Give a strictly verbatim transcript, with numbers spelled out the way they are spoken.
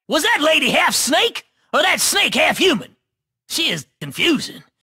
Was that lady half snake, or that snake half human? She is confusing.